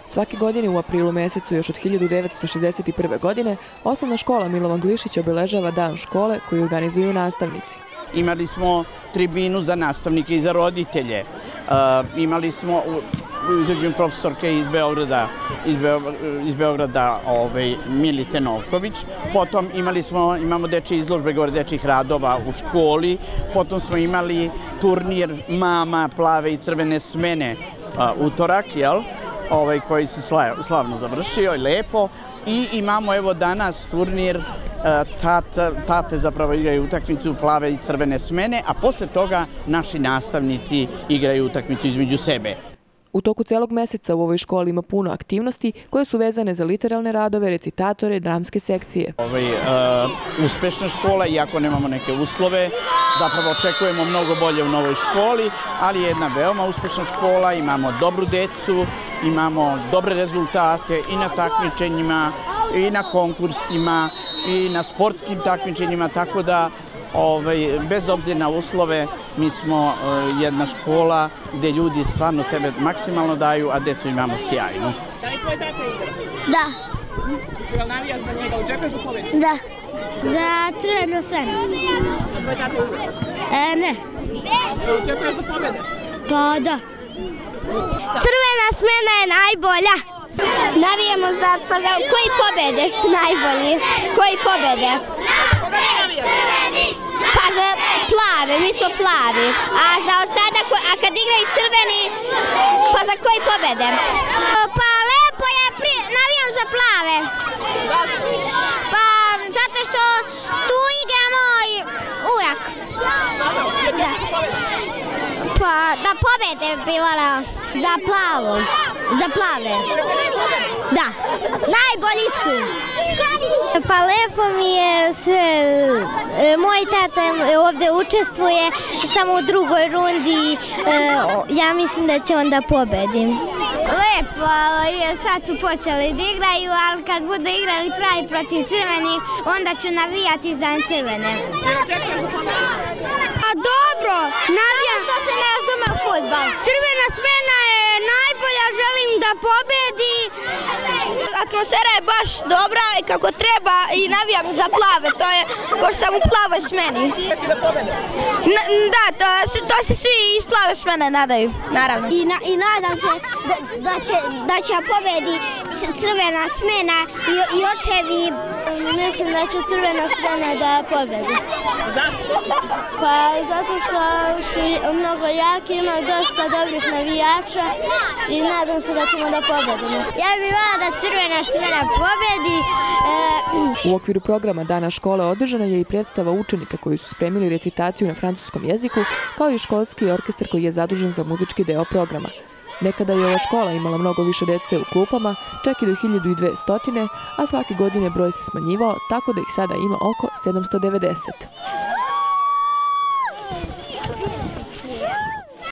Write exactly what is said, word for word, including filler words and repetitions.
Svake godine u aprilu mesecu još od hiljadu devetsto šezdeset prve. godine osnovna škola Milovan Glišić obeležava dan škole koju organizuju nastavnici. Imali smo tribinu za nastavnike i za roditelje. Imali smo izvođenje profesorke iz Beograda, iz Beograda, iz Beograda ovaj, Milice Novković. Potom imali smo, imamo dečje izložbe gore dečjih radova u školi. Potom smo imali turnir Mama plave i crvene smene utorak, jel? Ovaj, koji se slavno završio i lepo. I imamo evo danas turnir tate, tate zapravo igraju utakmicu plave i crvene smene, a posle toga naši nastavnici igraju utakmicu između sebe. U toku celog meseca u ovoj školi ima puno aktivnosti koje su vezane za literalne radove, recitatore, dramske sekcije. Ovaj, uh, uspešna škola, iako nemamo neke uslove, zapravo očekujemo mnogo bolje u novoj školi, ali je jedna veoma uspešna škola, imamo dobru decu, imamo dobre rezultate i na takmičenjima, i na konkursima, i na sportskim takmičenjima, tako da Ovaj, bez obzira na uslove, mi smo uh, jedna škola gdje ljudi stvarno sebe maksimalno daju, a decu imamo sjajnu. Da li tvoj tata igra? Da. Jel navijaš za njega? Očekuješ da pobedi? Da. Za crveno smenu. A tvoj tata igra? E, ne. Jel očekuješ da pobede? Pa da. Crvena smena je najbolja. Navijamo za, pa za koji pobede su najbolji? Koji pobede? Pa za plave, mi smo plavi. A za od sada, a kad igraju crveni, pa za koji pobede? Pa lepo je, navijam za plave. Zašto? Pa zato što tu igra moj ujak. Da. Pa da pobede bi volao. Za plavu. Za plave. Da. Najbolji su. Pa lepo mi je sve. Moj tata ovdje učestvuje samo u drugoj rundi. Ja mislim da će onda pobedim. Lepo, sad su počeli da igraju, ali kad budu igrali pravi protiv crvenih, onda ću navijati za crvene. A dobro, navijam što se ne razume u fudbal. Crvena smena je najbolja, želim da pobedi. Atmosfera je baš dobra i kako treba i navijam za plave, to je, pošto sam u plavoj smeni. Da, to, to se svi iz plave smene nadaju, naravno. I, na, i nadam se da, da, će, da će pobedi crvena smena i, i očevi, mislim da će crvena smena da pobedi. Zašto? Pa zato što su mnogo jaki, ima dosta dobrih navijača i nadam se da ćemo da pobedimo. Ja bih volila da crvena smena pobedi. U okviru programa Dana škole održana je i predstava učenika koji su spremili recitaciju na francuskom jeziku, kao i školski orkestar koji je zadužen za muzički deo programa. Nekada je ova škola imala mnogo više dece u klupama, čak i do hiljadu dvesta, a svake godine broj se smanjivao, tako da ih sada ima oko sedamsto devedeset.